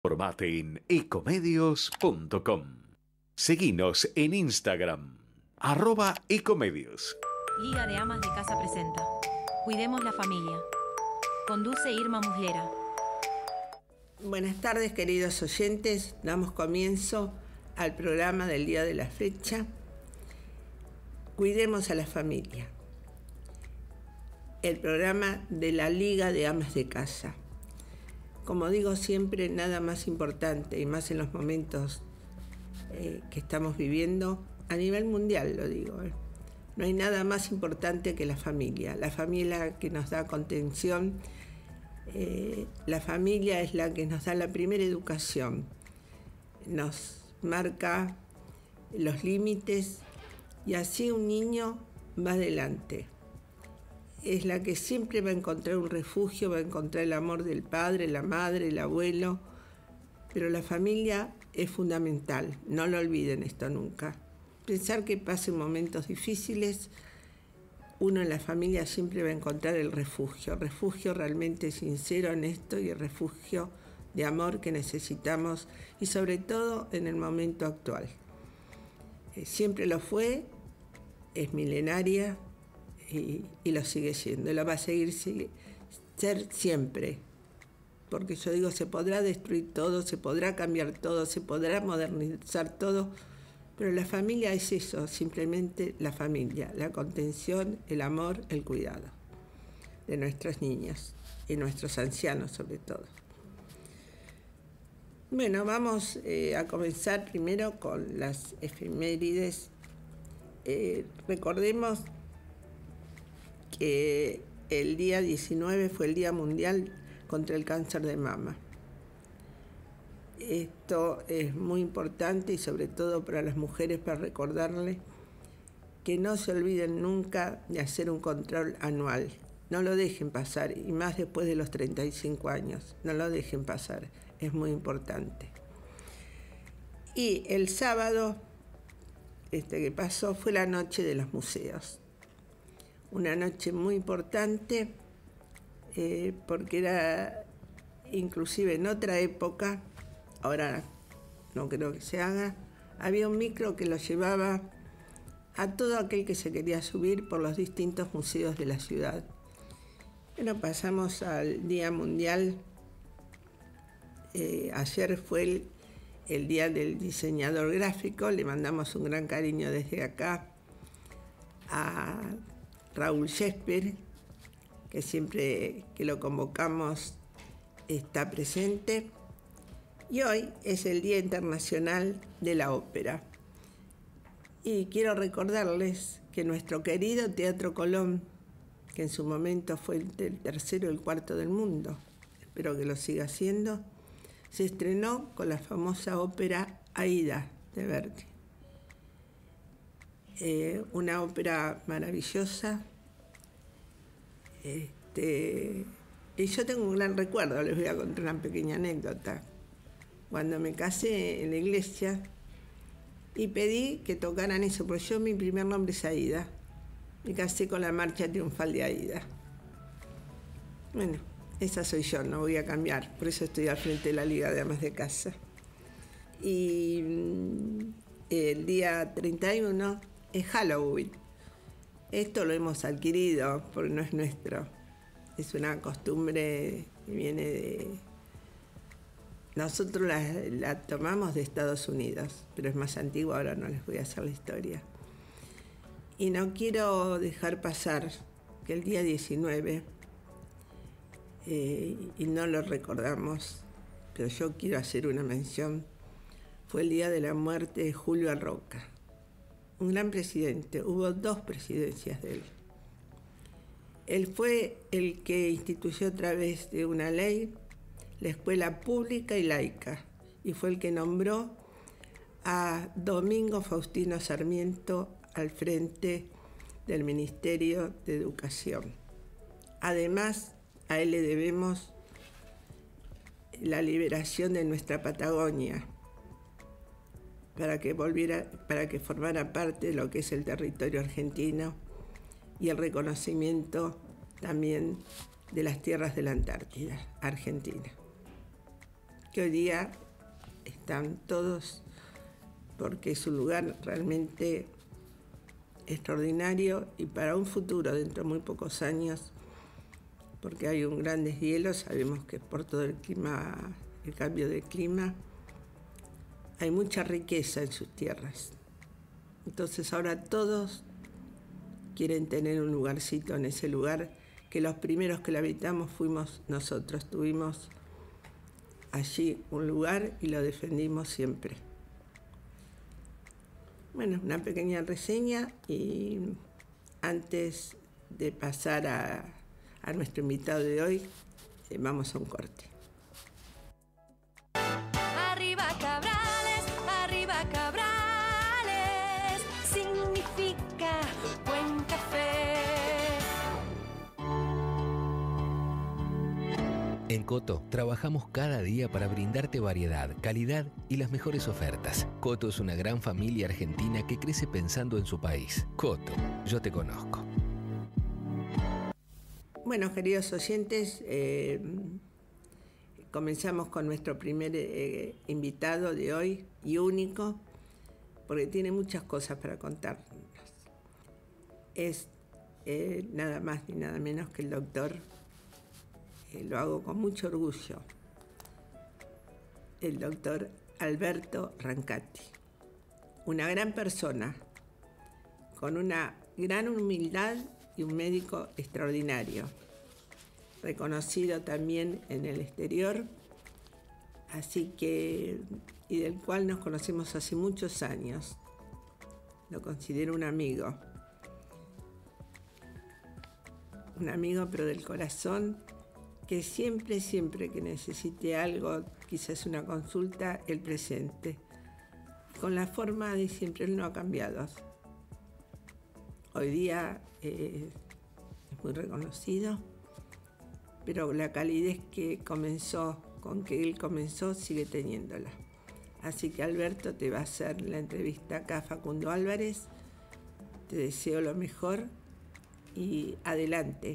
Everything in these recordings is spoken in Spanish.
Informate en ecomedios.com. Seguinos en Instagram, @ecomedios. Liga de Amas de Casa presenta Cuidemos la Familia. Conduce Irma Muslera. Buenas tardes, queridos oyentes. Damos comienzo al programa del día de la fecha. Cuidemos a la familia. El programa de la Liga de Amas de Casa. Como digo siempre, nada más importante, y más en los momentos que estamos viviendo, a nivel mundial lo digo. No hay nada más importante que la familia que nos da contención. La familia es la que nos da la primera educación, nos marca los límites y así un niño va adelante. Es la que siempre va a encontrar un refugio, va a encontrar el amor del padre, la madre, el abuelo, pero la familia es fundamental, no lo olviden esto nunca. Pensar que pasen momentos difíciles, uno en la familia siempre va a encontrar el refugio realmente sincero, honesto y el refugio de amor que necesitamos y sobre todo en el momento actual. Siempre lo fue, es milenaria y lo sigue siendo, y lo va a seguir ser siempre. Porque yo digo, se podrá destruir todo, se podrá cambiar todo, se podrá modernizar todo, pero la familia es eso, simplemente la familia, la contención, el amor, el cuidado de nuestros niños y nuestros ancianos sobre todo. Bueno, vamos a comenzar primero con las efemérides. Recordemos que el día 19 fue el Día Mundial contra el Cáncer de Mama. Esto es muy importante y sobre todo para las mujeres, para recordarles que no se olviden nunca de hacer un control anual. No lo dejen pasar, y más después de los 35 años. No lo dejen pasar, es muy importante. Y el sábado que pasó fue la noche de los museos. Una noche muy importante porque era inclusive en otra época, ahora no creo que se haga, había un micro que lo llevaba a todo aquel que se quería subir por los distintos museos de la ciudad. Bueno, pasamos al Día Mundial. Ayer fue el Día del Diseñador Gráfico. Le mandamos un gran cariño desde acá a Raúl Shakespeare, que siempre que lo convocamos está presente. Y hoy es el Día Internacional de la Ópera. Y quiero recordarles que nuestro querido Teatro Colón, que en su momento fue el tercero y el cuarto del mundo, espero que lo siga siendo, se estrenó con la famosa ópera Aída de Verdi. Una ópera maravillosa. Y yo tengo un gran recuerdo, les voy a contar una pequeña anécdota. Cuando me casé en la iglesia y pedí que tocaran eso, porque yo mi primer nombre es Aída. Me casé con la marcha triunfal de Aída. Bueno, esa soy yo, no voy a cambiar, por eso estoy al frente de la Liga de Amas de Casa. Y el día 31 es Halloween. Esto lo hemos adquirido porque no es nuestro. Es una costumbre que viene de... Nosotros la tomamos de Estados Unidos, pero es más antigua, ahora no les voy a hacer la historia. Y no quiero dejar pasar que el día 19, y no lo recordamos, pero yo quiero hacer una mención, fue el día de la muerte de Julio Arroca. Un gran presidente, hubo 2 presidencias de él. Él fue el que instituyó a través de una ley la escuela pública y laica, y fue el que nombró a Domingo Faustino Sarmiento al frente del Ministerio de Educación. Además, a él le debemos la liberación de nuestra Patagonia, para que formara parte de lo que es el territorio argentino y el reconocimiento también de las tierras de la Antártida, Argentina. que hoy día están todos, porque es un lugar realmente extraordinario y para un futuro, dentro de muy pocos años, porque hay un gran deshielo, sabemos que por todo el clima, el cambio de clima, hay mucha riqueza en sus tierras. Entonces ahora todos quieren tener un lugarcito en ese lugar, que los primeros que lo habitamos fuimos nosotros. Tuvimos allí un lugar y lo defendimos siempre. Bueno, una pequeña reseña y antes de pasar a nuestro invitado de hoy, vamos a un corte. Arriba Cabrales, significa buen café. En Coto trabajamos cada día para brindarte variedad, calidad y las mejores ofertas. Coto es una gran familia argentina que crece pensando en su país. Coto, yo te conozco. Bueno, queridos oyentes, comenzamos con nuestro primer invitado de hoy y único, porque tiene muchas cosas para contarnos. Es nada más ni nada menos que el doctor, lo hago con mucho orgullo, el doctor Alberto Rancati. Una gran persona, con una gran humildad y un médico extraordinario, reconocido también en el exterior, así que, y del cual nos conocemos hace muchos años. Lo considero un amigo pero del corazón, que siempre que necesite algo, quizás una consulta, él presente. Con la forma de siempre, él no ha cambiado. Hoy día es muy reconocido, pero la calidez con que él comenzó, sigue teniéndola. Así que Alberto te va a hacer la entrevista acá, Facundo Álvarez. Te deseo lo mejor y adelante.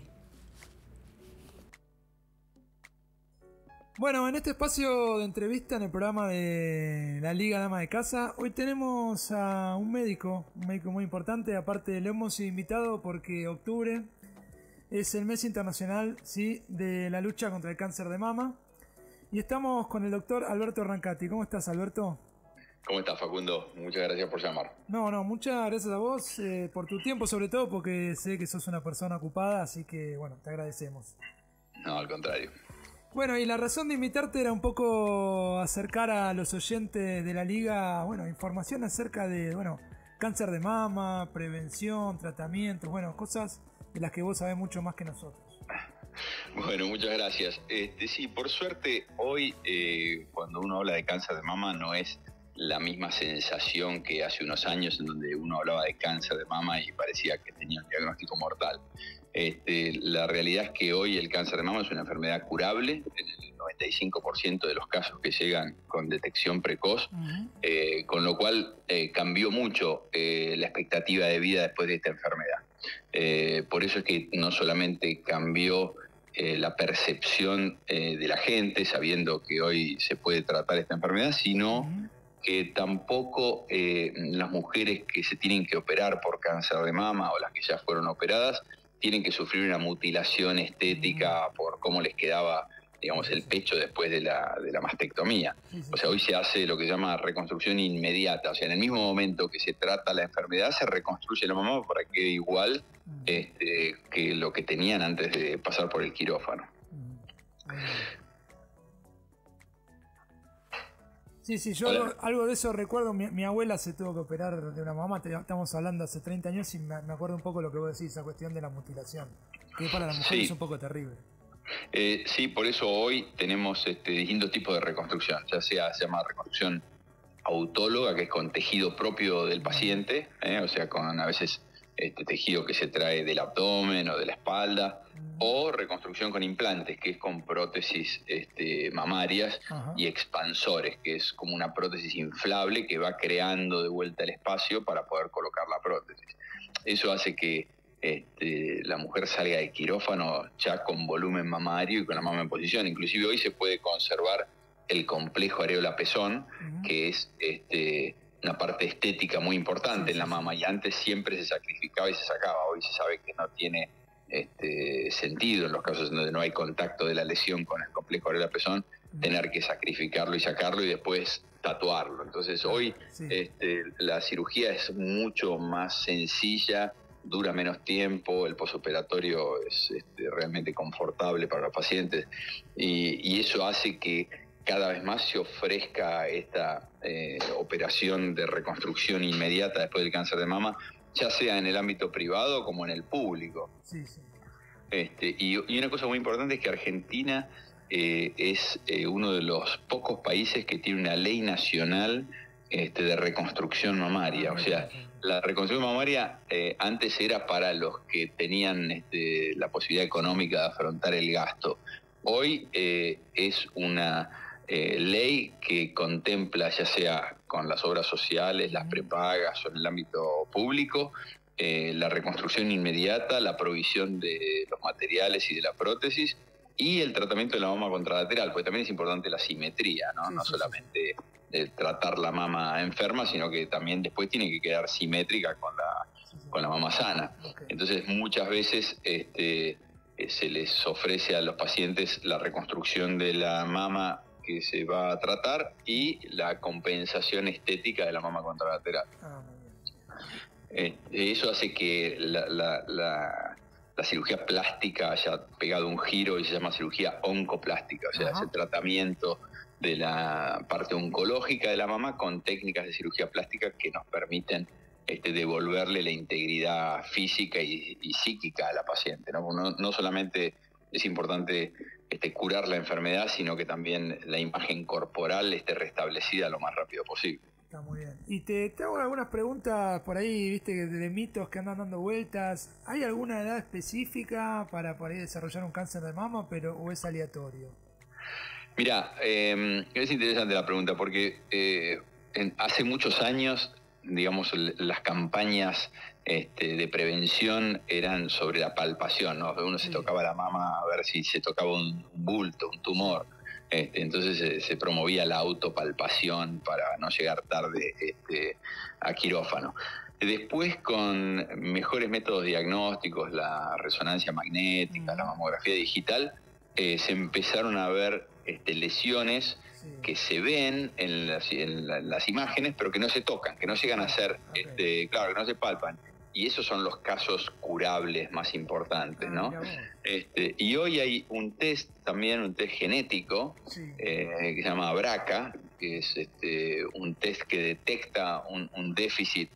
Bueno, en este espacio de entrevista en el programa de la Liga Dama de Casa, hoy tenemos a un médico muy importante. Aparte, lo hemos invitado porque octubre es el mes internacional, ¿sí?, de la lucha contra el cáncer de mama. Y estamos con el doctor Alberto Rancati. ¿Cómo estás, Alberto? ¿Cómo estás, Facundo? Muchas gracias por llamar. No, muchas gracias a vos por tu tiempo, sobre todo porque sé que sos una persona ocupada, así que, bueno, te agradecemos. No, al contrario. Bueno, y la razón de invitarte era un poco acercar a los oyentes de la Liga, bueno, información acerca de, bueno, cáncer de mama, prevención, tratamientos, bueno, cosas de las que vos sabés mucho más que nosotros. Bueno, muchas gracias. Sí, por suerte, hoy cuando uno habla de cáncer de mama no es la misma sensación que hace unos años en donde uno hablaba de cáncer de mama y parecía que tenía un diagnóstico mortal. La realidad es que hoy el cáncer de mama es una enfermedad curable en el 95% de los casos que llegan con detección precoz, con lo cual cambió mucho la expectativa de vida después de esta enfermedad. Por eso es que no solamente cambió la percepción de la gente, sabiendo que hoy se puede tratar esta enfermedad, sino que tampoco las mujeres que se tienen que operar por cáncer de mama o las que ya fueron operadas tienen que sufrir una mutilación estética por cómo les quedaba, digamos, el pecho después de la mastectomía. O sea, hoy se hace lo que se llama reconstrucción inmediata. O sea, en el mismo momento que se trata la enfermedad, se reconstruye la mama para que quede igual que lo que tenían antes de pasar por el quirófano. Sí, yo algo de eso recuerdo. Mi abuela se tuvo que operar de una mama, estamos hablando hace 30 años, y me acuerdo un poco lo que vos decís, esa cuestión de la mutilación, que para la mujer es un poco terrible. Sí, por eso hoy tenemos distintos tipos de reconstrucción, ya sea se llama reconstrucción autóloga, que es con tejido propio del paciente, o sea, con a veces tejido que se trae del abdomen o de la espalda, o reconstrucción con implantes, que es con prótesis mamarias y expansores, que es como una prótesis inflable que va creando de vuelta el espacio para poder colocar la prótesis. Eso hace que la mujer salga de quirófano ya con volumen mamario y con la mama en posición. Inclusive hoy se puede conservar el complejo areola-pezón, que es una parte estética muy importante en la mama, y antes siempre se sacrificaba y se sacaba. Hoy se sabe que no tiene sentido en los casos donde no hay contacto de la lesión con el complejo areola-pezón, tener que sacrificarlo y después tatuarlo. Entonces hoy la cirugía es mucho más sencilla, dura menos tiempo, el posoperatorio es realmente confortable para los pacientes, y eso hace que cada vez más se ofrezca esta operación de reconstrucción inmediata después del cáncer de mama, ya sea en el ámbito privado como en el público. Y una cosa muy importante es que Argentina es uno de los pocos países que tiene una ley nacional de reconstrucción mamaria. O sea, la reconstrucción mamaria antes era para los que tenían la posibilidad económica de afrontar el gasto. Hoy es una ley que contempla, ya sea con las obras sociales, las prepagas o en el ámbito público, la reconstrucción inmediata, la provisión de los materiales y de la prótesis, y el tratamiento de la mama contralateral, porque también es importante la simetría, ¿no? No solamente tratar la mama enferma, sino que también después tiene que quedar simétrica con la mama sana. Entonces muchas veces se les ofrece a los pacientes la reconstrucción de la mama que se va a tratar y la compensación estética de la mama contralateral. Eso hace que la cirugía plástica haya pegado un giro y se llama cirugía oncoplástica, o sea, ese tratamiento de la parte oncológica de la mama con técnicas de cirugía plástica que nos permiten devolverle la integridad física y psíquica a la paciente, ¿no? No solamente es importante curar la enfermedad, sino que también la imagen corporal esté restablecida lo más rápido posible. Está muy bien. Y te hago algunas preguntas por ahí, viste, de mitos que andan dando vueltas. ¿Hay alguna edad específica para por ahí desarrollar un cáncer de mama, o es aleatorio? Mira, es interesante la pregunta porque hace muchos años, digamos, las campañas de prevención eran sobre la palpación, ¿no? Uno se tocaba la mama a ver si se tocaba un bulto, un tumor. Entonces se promovía la autopalpación para no llegar tarde a quirófano. Después, con mejores métodos diagnósticos, la resonancia magnética, la mamografía digital, se empezaron a ver lesiones que se ven en las imágenes, pero que no se tocan, que no llegan a ser, claro, que no se palpan. Y esos son los casos curables más importantes, ¿no? Y hoy hay un test también, un test genético, que se llama BRCA, que es un test que detecta un déficit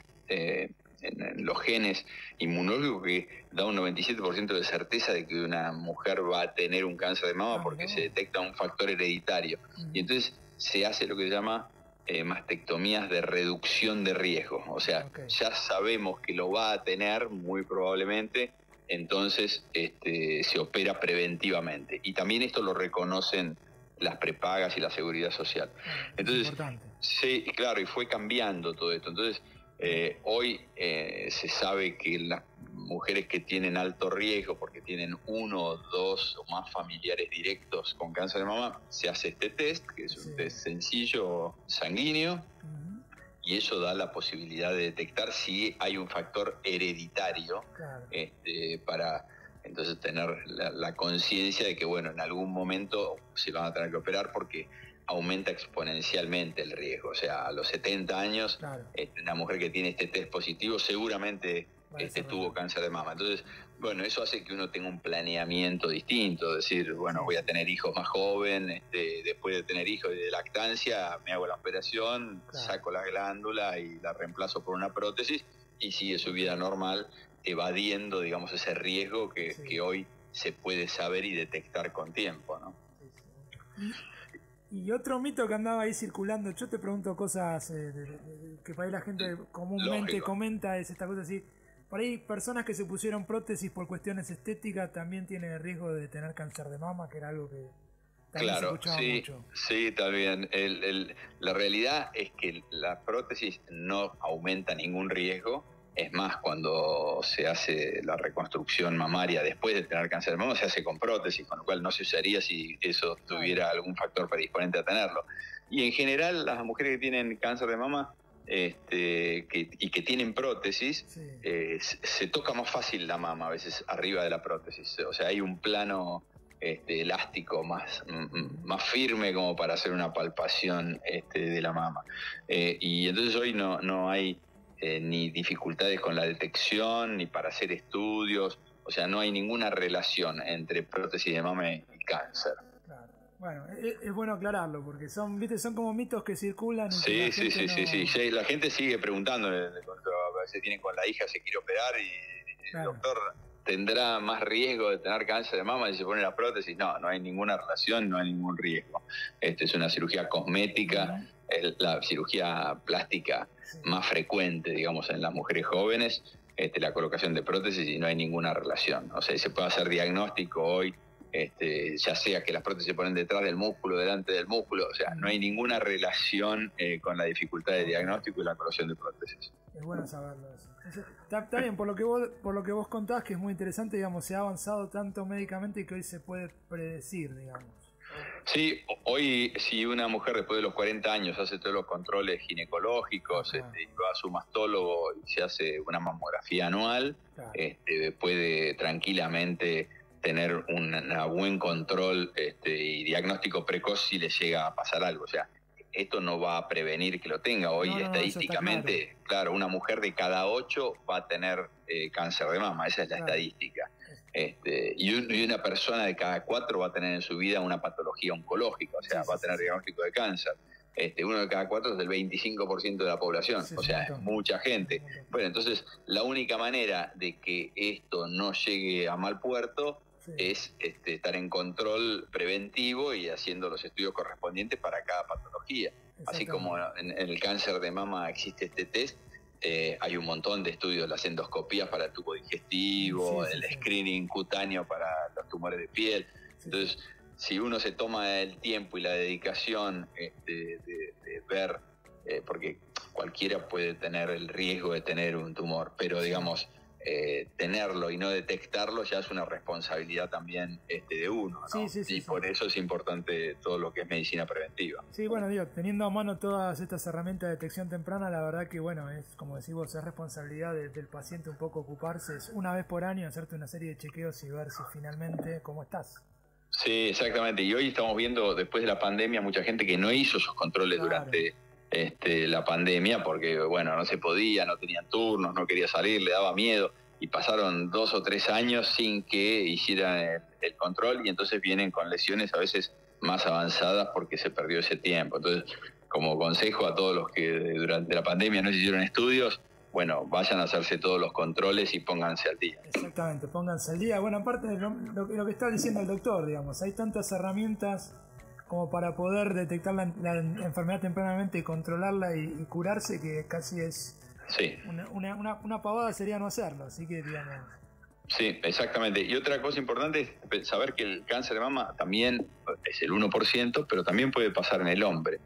en los genes inmunológicos que da un 97% de certeza de que una mujer va a tener un cáncer de mama porque se detecta un factor hereditario. Y entonces se hace lo que se llama mastectomías de reducción de riesgo. O sea, ya sabemos que lo va a tener muy probablemente, entonces se opera preventivamente. Y también esto lo reconocen las prepagas y la seguridad social. Entonces, sí, claro, y fue cambiando todo esto. Entonces, hoy se sabe que las mujeres que tienen alto riesgo porque tienen uno, dos o más familiares directos con cáncer de mama, se hace este test, que es un test sencillo, sanguíneo, y eso da la posibilidad de detectar si hay un factor hereditario, para entonces tener la conciencia de que, bueno, en algún momento se van a tener que operar porque aumenta exponencialmente el riesgo. O sea, a los 70 años, una mujer que tiene este test positivo seguramente tuvo cáncer de mama. Entonces, bueno, eso hace que uno tenga un planeamiento distinto, decir, bueno, voy a tener hijos más joven, después de tener hijos y de lactancia, me hago la operación, saco la glándula y la reemplazo por una prótesis y sigue su vida normal, evadiendo, digamos, ese riesgo que hoy se puede saber y detectar con tiempo, ¿no? Y otro mito que andaba ahí circulando, yo te pregunto cosas que por ahí la gente comúnmente comenta, es esta cosa así. Por ahí personas que se pusieron prótesis por cuestiones estéticas también tienen el riesgo de tener cáncer de mama, que era algo que también se escuchaba mucho. Sí, también. La realidad es que la prótesis no aumenta ningún riesgo, Es más, cuando se hace la reconstrucción mamaria después de tener cáncer de mama, se hace con prótesis, con lo cual no se usaría si eso tuviera algún factor predisponente a tenerlo. Y en general, las mujeres que tienen cáncer de mama y que tienen prótesis, se toca más fácil la mama a veces arriba de la prótesis. O sea, hay un plano elástico más firme como para hacer una palpación de la mama. Y entonces hoy no hay ni dificultades con la detección, ni para hacer estudios. O sea, no hay ninguna relación entre prótesis de mama y cáncer. Claro. Bueno, es bueno aclararlo, porque son como mitos que circulan. Sí. La gente sigue preguntando, a veces tienen con la hija, se quiere operar y el doctor tendrá más riesgo de tener cáncer de mama si se pone la prótesis. No hay ninguna relación, no hay ningún riesgo. Es una cirugía cosmética, es la cirugía plástica más frecuente, digamos, en las mujeres jóvenes, la colocación de prótesis, y no hay ninguna relación. O sea, se puede hacer diagnóstico hoy, ya sea que las prótesis se ponen detrás del músculo, delante del músculo, o sea, no hay ninguna relación con la dificultad de diagnóstico y la colocación de prótesis. Es bueno saberlo eso. Entonces, está bien, por lo que vos contás, que es muy interesante, digamos, se ha avanzado tanto médicamente que hoy se puede predecir, digamos. Sí, hoy si una mujer después de los 40 años hace todos los controles ginecológicos, y va a su mastólogo y se hace una mamografía anual, puede tranquilamente tener un buen control y diagnóstico precoz si le llega a pasar algo. O sea, esto no va a prevenir que lo tenga. Hoy estadísticamente, claro, una mujer de cada 8 va a tener cáncer de mama, esa es la estadística. Y una persona de cada 4 va a tener en su vida una patología oncológica, o sea, va a tener diagnóstico de cáncer. Uno de cada 4 es del 25% de la población, o sea, es mucha gente. Bueno, entonces la única manera de que esto no llegue a mal puerto es estar en control preventivo y haciendo los estudios correspondientes para cada patología. Así como en el cáncer de mama existe este test, hay un montón de estudios, las endoscopías para el tubo digestivo, el screening cutáneo para los tumores de piel. Entonces, si uno se toma el tiempo y la dedicación de ver, porque cualquiera puede tener el riesgo de tener un tumor, pero digamos, tenerlo y no detectarlo ya es una responsabilidad también de uno, ¿no? Y por eso es importante todo lo que es medicina preventiva. Sí, bueno, digo, teniendo a mano todas estas herramientas de detección temprana, la verdad que, bueno, es como decís vos, es responsabilidad del paciente un poco ocuparse, es una vez por año hacerte una serie de chequeos y ver si finalmente cómo estás. Sí, exactamente, y hoy estamos viendo, después de la pandemia, mucha gente que no hizo sus controles durante la pandemia, porque bueno, no se podía, no tenían turnos, no quería salir, le daba miedo, y pasaron 2 o 3 años sin que hicieran el control, y entonces vienen con lesiones a veces más avanzadas porque se perdió ese tiempo. Entonces, como consejo a todos los que durante la pandemia no se hicieron estudios, bueno, vayan a hacerse todos los controles y pónganse al día. Exactamente, pónganse al día. Bueno, aparte de lo que está diciendo el doctor, digamos, hay tantas herramientas como para poder detectar la enfermedad tempranamente y controlarla y curarse, que casi es una pavada sería no hacerlo, así que digamos... Sí, exactamente. Y otra cosa importante es saber que el cáncer de mama también es el 1%, pero también puede pasar en el hombre.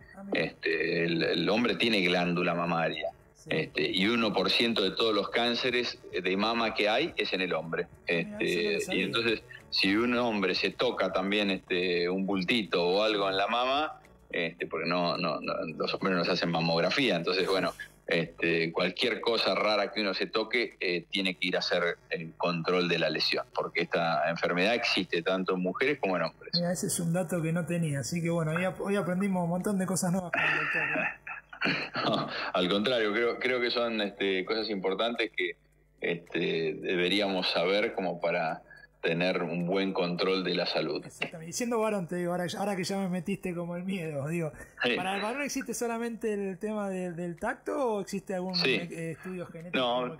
El hombre tiene glándula mamaria. Y 1% de todos los cánceres de mama que hay es en el hombre. Y entonces, si un hombre se toca también un bultito o algo en la mama, porque los hombres no se hacen mamografía, entonces bueno, cualquier cosa rara que uno se toque tiene que ir a hacer el control de la lesión, porque esta enfermedad existe tanto en mujeres como en hombres. Mira, ese es un dato que no tenía, así que bueno, hoy aprendimos un montón de cosas nuevas con el doctor, ¿no? No, al contrario, creo que son cosas importantes que deberíamos saber como para tener un buen control de la salud. Exactamente. Y siendo varón, te digo, ahora que ya me metiste como el miedo, digo, ¿para el varón existe solamente el tema del tacto o existe algún estudio genético? No,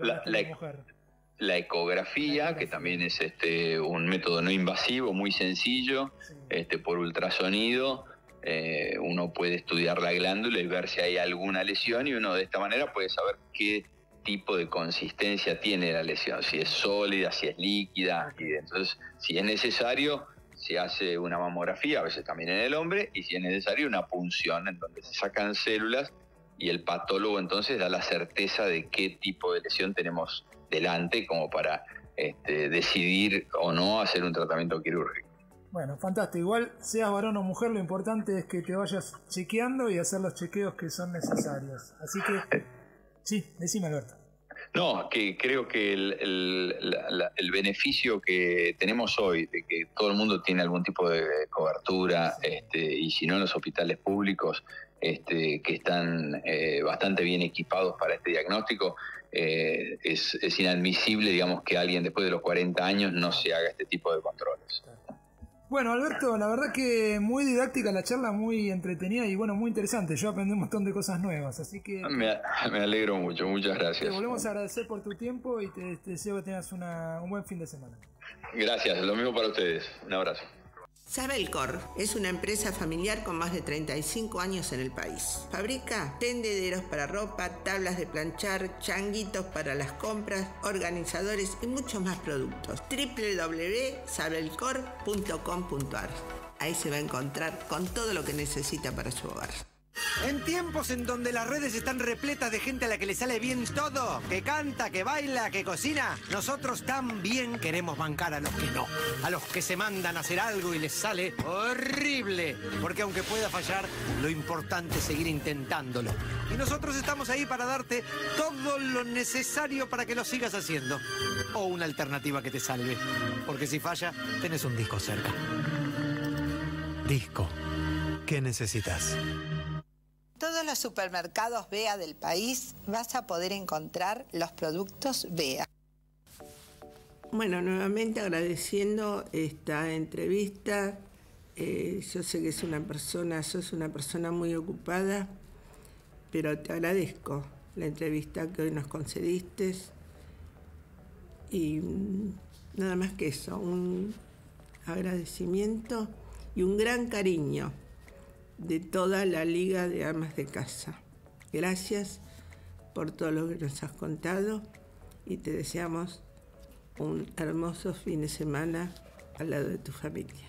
la ecografía, que también es un método no invasivo, muy sencillo, por ultrasonido. Uno puede estudiar la glándula y ver si hay alguna lesión, y uno de esta manera puede saber qué tipo de consistencia tiene la lesión, si es sólida, si es líquida, y entonces si es necesario se hace una mamografía, a veces también en el hombre, y si es necesario una punción en donde se sacan células y el patólogo entonces da la certeza de qué tipo de lesión tenemos delante como para decidir o no hacer un tratamiento quirúrgico. Bueno, fantástico. Igual seas varón o mujer, lo importante es que te vayas chequeando y hacer los chequeos que son necesarios. Así que, sí, decime, Alberto. No, que creo que el beneficio que tenemos hoy de que todo el mundo tiene algún tipo de cobertura, y si no en los hospitales públicos, que están bastante bien equipados para este diagnóstico, es inadmisible, digamos, que alguien después de los 40 años no se haga este tipo de controles. Bueno, Alberto, la verdad que muy didáctica la charla, muy entretenida y bueno, muy interesante. Yo aprendí un montón de cosas nuevas, así que... Me alegro mucho, muchas gracias. Te volvemos a agradecer por tu tiempo y te deseo que tengas un buen fin de semana. Gracias, lo mismo para ustedes. Un abrazo. Sabelcor es una empresa familiar con más de 35 años en el país. Fabrica tendederos para ropa, tablas de planchar, changuitos para las compras, organizadores y muchos más productos. www.sabelcor.com.ar. Ahí se va a encontrar con todo lo que necesita para su hogar. En tiempos en donde las redes están repletas de gente a la que le sale bien todo, que canta, que baila, que cocina, nosotros también queremos bancar a los que no, a los que se mandan a hacer algo y les sale horrible, porque aunque pueda fallar, lo importante es seguir intentándolo. Y nosotros estamos ahí para darte todo lo necesario para que lo sigas haciendo, o una alternativa que te salve, porque si falla, tenés un disco cerca. Disco. ¿Qué necesitas? Todos los supermercados BEA del país vas a poder encontrar los productos BEA. Bueno, nuevamente agradeciendo esta entrevista. Yo sé que sos una persona muy ocupada, pero te agradezco la entrevista que hoy nos concediste. Y nada más que eso, un agradecimiento y un gran cariño de toda la Liga de Amas de Casa. Gracias por todo lo que nos has contado y te deseamos un hermoso fin de semana al lado de tu familia.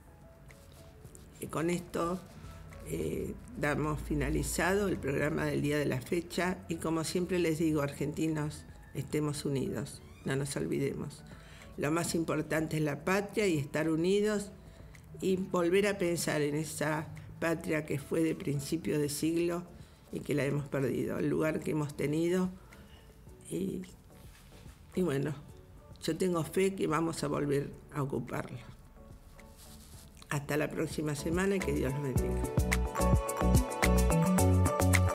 Y con esto damos finalizado el programa del día de la fecha y como siempre les digo, argentinos, estemos unidos, no nos olvidemos. Lo más importante es la patria y estar unidos y volver a pensar en esa patria que fue de principio de siglo y que la hemos perdido, el lugar que hemos tenido y bueno, yo tengo fe que vamos a volver a ocuparlo. Hasta la próxima semana y que Dios los bendiga.